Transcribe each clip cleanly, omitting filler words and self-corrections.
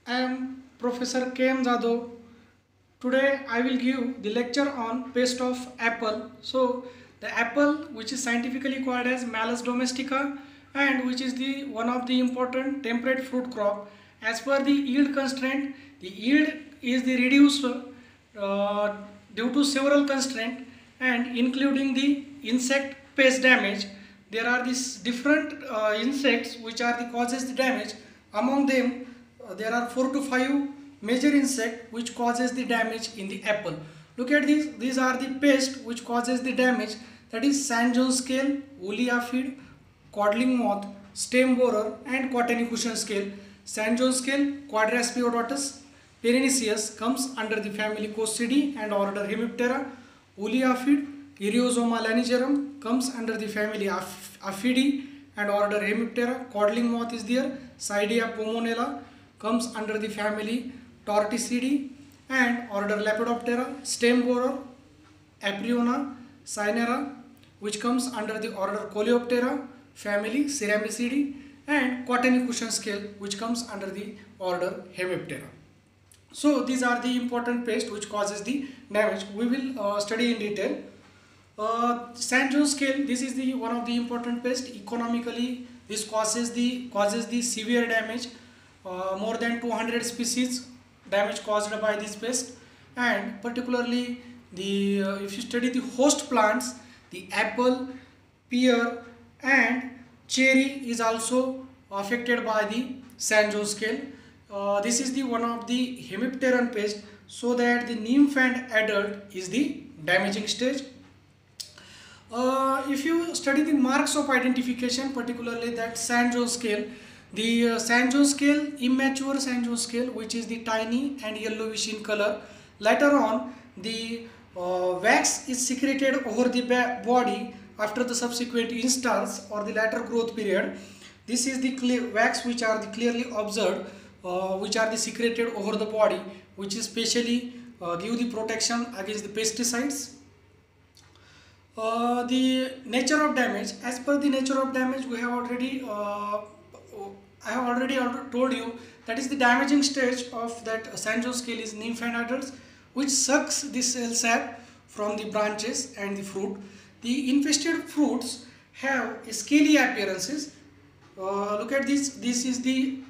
I am Professor K.M. Jadhav. Today I will give the lecture on pest of apple. So the apple, which is scientifically called as Malus domestica and which is the one of the important temperate fruit crop. As per the yield constraint, the yield is the reduced due to several constraints and including the insect pest damage. There are these different insects which are the causes the damage. Among them, there are 4 to 5 major insect which causes the damage in the apple. Look at these. These are the pest which causes the damage. That is St. John's scale, woolly aphid, codling moth, stem borer, and cottony cushion scale. St. John's scale, Quadraspiodotus pernicious comes under the family Coccidae and order Hemiptera. Woolly aphid, Eriozoma lanigerum comes under the family Aphidae and order Hemiptera. Codling moth is there. Cydia pomonella comes under the family Torticidae and order Lepidoptera. Stem borer, Apriona cynera, which comes under the order Coleoptera, family Ceramicidae, and cottony cushion scale, which comes under the order Hemiptera. So these are the important pests which causes the damage. We will study in detail. St. John's scale, this is the one of the important pest. Economically, this causes the severe damage. More than 200 species damage caused by this pest, and particularly the if you study the host plants, the apple, pear, and cherry is also affected by the St. John's scale. This is the one of the hemipteran pest, so that the nymph and adult is the damaging stage. If you study the marks of identification, particularly that St. John's scale, the St. John's scale, immature St. John's scale, which is the tiny and yellowish in color. Later on, the wax is secreted over the body after the subsequent instars or the later growth period. This is the wax which are the clearly observed, which are the secreted over the body, which is specially give the protection against the pesticides. The nature of damage, as per the nature of damage, we have already I have already told you that is the damaging stage of that St. John's scale is nymph and adults, which sucks the cell sap from the branches and the fruit. The infested fruits have scaly appearances. Look at this. This is the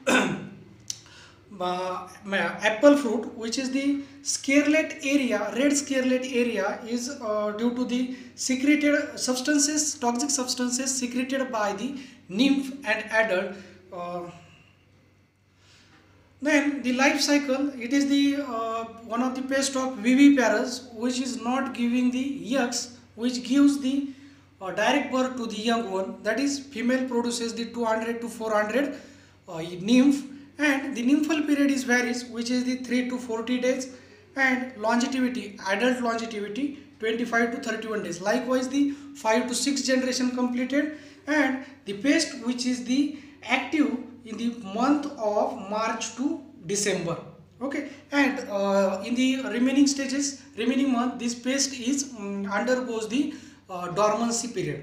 apple fruit, which is the scarlet area, red scarlet area is due to the secreted substances, toxic substances secreted by the nymph and adult. Then the life cycle, it is the one of the pest of viviparous, which is not giving the eggs, which gives the direct birth to the young one. That is, female produces the 200 to 400 nymph, and the nymphal period is varies, which is the 3 to 40 days, and longevity, adult longevity 25 to 31 days. Likewise, the 5 to 6 generation completed, and the pest which is the active in the month of March to December. Okay, and in the remaining stages, remaining month, this pest is undergoes the dormancy period.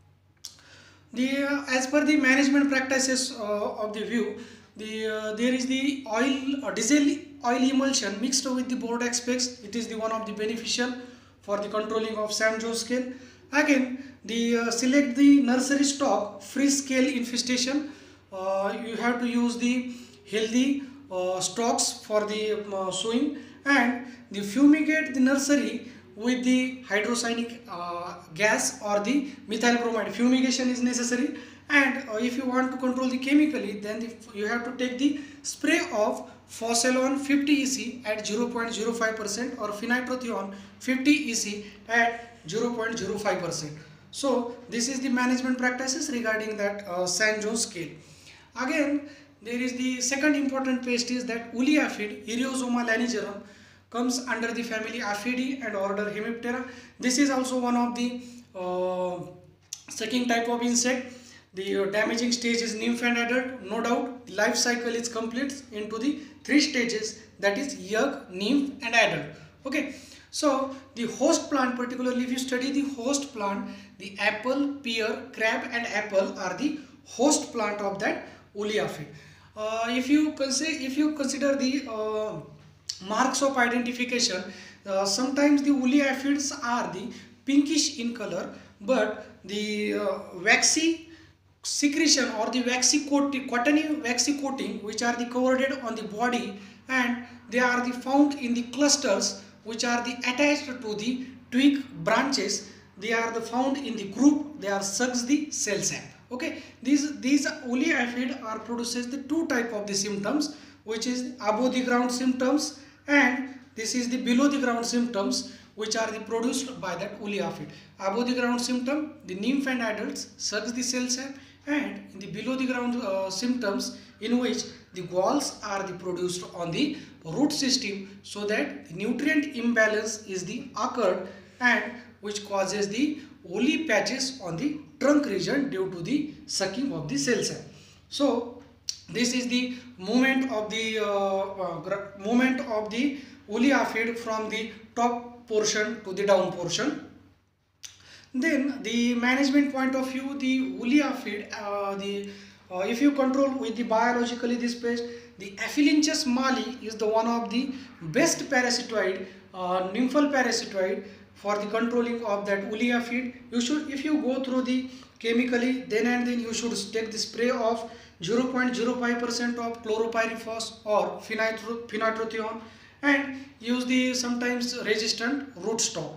As per the management practices of the view, there is the oil diesel oil emulsion mixed with the Bordeaux paste. It is the one of the beneficial for the controlling of St. John's scale. Again, the select the nursery stock free scale infestation. You have to use the healthy stocks for the sowing, and the fumigate the nursery with the hydrocyanic gas or the methyl bromide. Fumigation is necessary, and if you want to control the chemically, then you have to take the spray of Foscelon 50 EC at 0.05% or Phenitrophion 50 EC at 0.05%. So this is the management practices regarding that St. John's scale. Again, there is the second important pest is that woolly aphid, Eriozoma lanigerum, comes under the family Aphidae and order Hemiptera. This is also one of the sucking type of insect. The damaging stage is nymph and adult. No doubt, the life cycle is complete into the 3 stages, that is young, nymph, and adult. Okay. So the host plant, particularly if you study the host plant, the apple, pear, crab, and apple are the host plant of that woolly aphid. If you consider the marks of identification, sometimes the woolly aphids are the pinkish in color, but the waxy secretion or the waxy coating, cottony waxy coating, which are the covered on the body, and they are the found in the clusters which are the attached to the twig branches. They are the found in the group. They are sucks the cell sap. Okay, these woolly aphid are produces the two type of the symptoms, which is above the ground symptoms, and this is the below the ground symptoms, which are the produced by that woolly aphid. Above the ground symptom, the nymph and adults sucks the cell sap, and in the below the ground symptoms, in which the galls are the produced on the root system, so that the nutrient imbalance is the occurred, and which causes the woolly patches on the trunk region due to the sucking of the cell sap. So this is the movement of the woolly aphid from the top portion to the down portion. Then the management point of view, the woolly aphid, if you control with the biologically this pest, the Aphelinchus mali is the one of the best parasitoid, nymphal parasitoid for the controlling of that woolly aphid. You should, if you go through the chemically, then and then you should take the spray of 0.05% of chloropyrifos or phenitrophion, and use the sometimes resistant rootstock.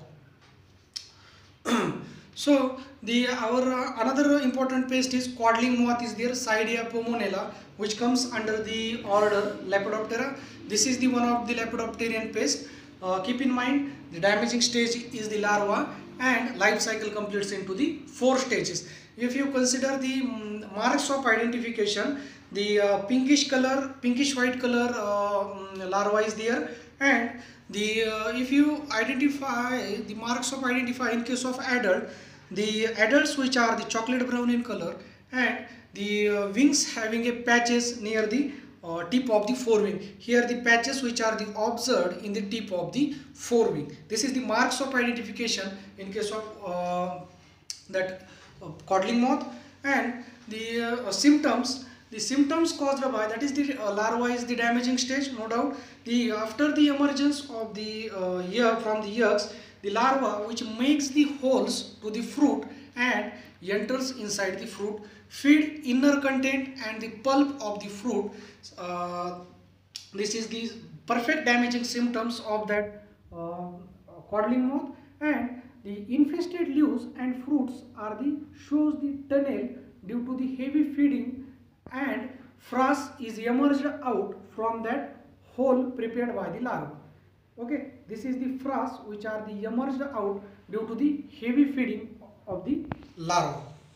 So the another important pest is codling moth is there, Cydia pomonella, which comes under the order Lepidoptera. This is the one of the lepidopterian pest. Keep in mind the damaging stage is the larva, and life cycle completes into the 4 stages. If you consider the marks of identification, the pinkish white color larva is there, and the if you identify the marks of identify in case of adult, the adults which are the chocolate brown in color, and the wings having a patches near the tip of the forewing. Here the patches which are the observed in the tip of the forewing. This is the marks of identification in case of that codling moth. And the symptoms. The symptoms caused by, that is the larva is the damaging stage, no doubt. The after the emergence of the from the eggs, the larva which makes the holes to the fruit and enters inside the fruit, feed inner content and the pulp of the fruit. This is the perfect damaging symptoms of that codling moth. And the infested leaves and fruits are the shows the tunnel due to the heavy feeding, and frass is emerged out from that hole prepared by the larva. Okay, this is the frass which are the emerged out due to the heavy feeding of the larva.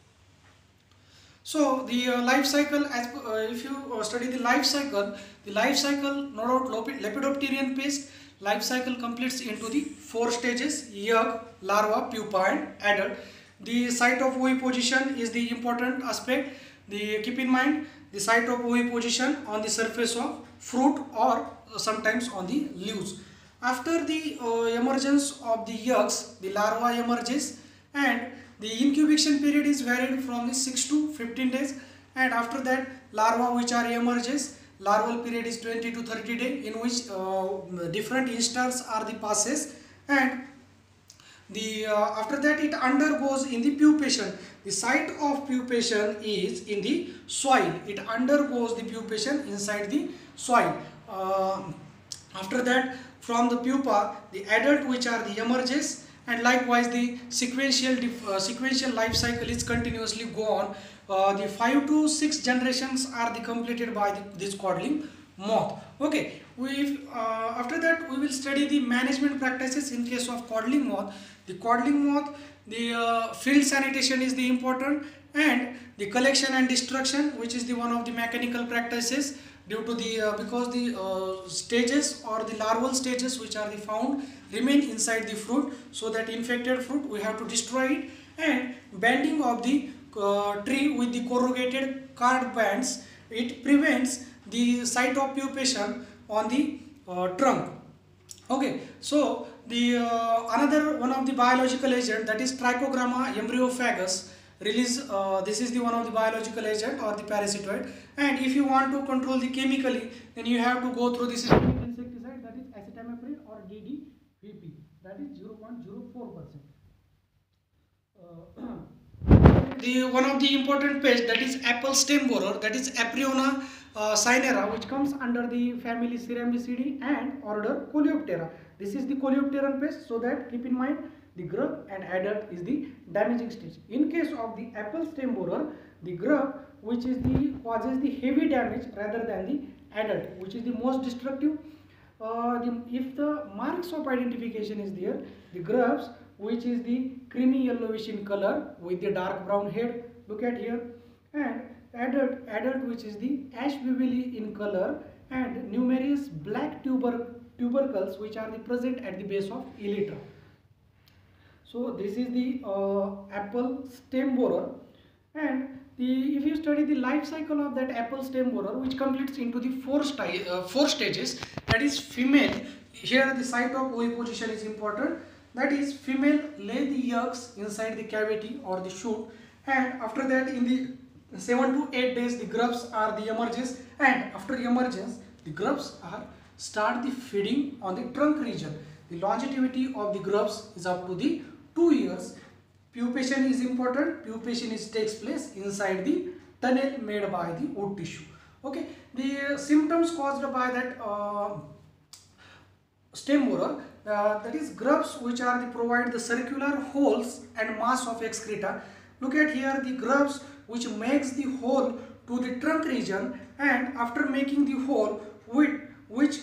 So the life cycle, as if you study the life cycle, no doubt Lepidopterian pest life cycle completes into the 4 stages: egg, larva, pupa, and adult. The site of oviposition is the important aspect. Keep in mind the site of oviposition on the surface of fruit or sometimes on the leaves. After the emergence of the eggs, the larva emerges, and the incubation period is varied from the 6 to 15 days. And after that, larva which are emerges, larval period is 20 to 30 days, in which different instars are the passes. And the after that it undergoes in the pupation. The site of pupation is in the soil. It undergoes the pupation inside the soil. After that, from the pupa, the adult which are the emerges, and likewise the sequential life cycle is continuously go on. The 5 to 6 generations are the completed by this codling moth. Okay, after that we will study the management practices in case of codling moth. The codling moth, the field sanitation is the important, and the collection and destruction, which is the one of the mechanical practices, due to the because the stages or the larval stages which are the found remain inside the fruit, so that infected fruit we have to destroy it. And bending of the tree with the corrugated card bands, it prevents the site of pupation on the trunk. Okay, so the another one of the biological agent, that is Trichogramma embryophagus, release, this is the one of the biological agent or the parasitoid. And if you want to control the chemically, then you have to go through the systemic insecticide, that is acetamiprid or DDVP, that is 0.04%. The one of the important pest, that is apple stem borer, that is Apriona cynera, which comes under the family Cerambycidae and order Coleoptera. This is the coleopteran pest, so that keep in mind the grub and adult is the damaging stage. In case of the apple stem borer, the grub, which is the causes the heavy damage rather than the adult, which is the most destructive. If the marks of identification is there, the grubs, which is the creamy yellowish in color with the dark brown head, look at here, and adult which is the ash vividly in color and numerous black tubercles which are the present at the base of elytra. So this is the apple stem borer. And if you study the life cycle of that apple stem borer, which completes into the four stages, that is female. Here the site of oviposition is important. That is, female lay the eggs inside the cavity or the shoot, and after that in the 7 to 8 days the grubs are the emerges, and after emergence the grubs are start the feeding on the trunk region. The longevity of the grubs is up to the 2 years. Pupation is important. Pupation takes place inside the tunnel made by the wood tissue. Okay, the symptoms caused by that stem borer, that is grubs which are provide the circular holes and mass of excreta. Look at here the grubs which makes the hole to the trunk region, and after making the hole which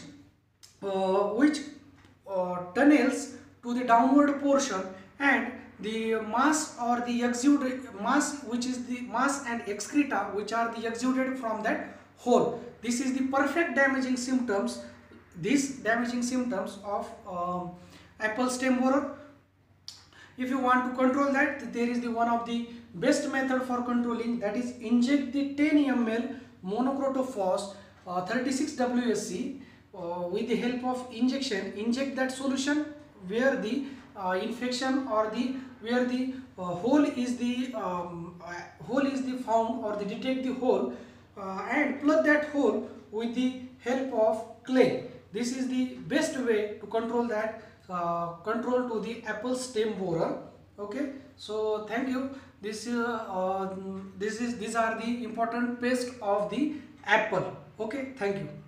tunnels to the downward portion, and the mass or the exuded mass, which is the mass and excreta which are the exuded from that hole. This is the perfect damaging symptoms. These damaging symptoms of apple stem borer. If you want to control that, there is the one of the best method for controlling, that is inject the 10 ml monocrotophos 36 WSC with the help of injection. Inject that solution where the infection or where the hole is the found, or the detect the hole, and plug that hole with the help of clay. This is the best way to control that control to the apple stem borer. Okay, so thank you. These are the important pest of the apple. Okay, thank you.